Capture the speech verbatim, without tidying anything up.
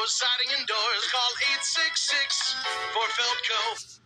siding and doors. Call eight six six for Feldco.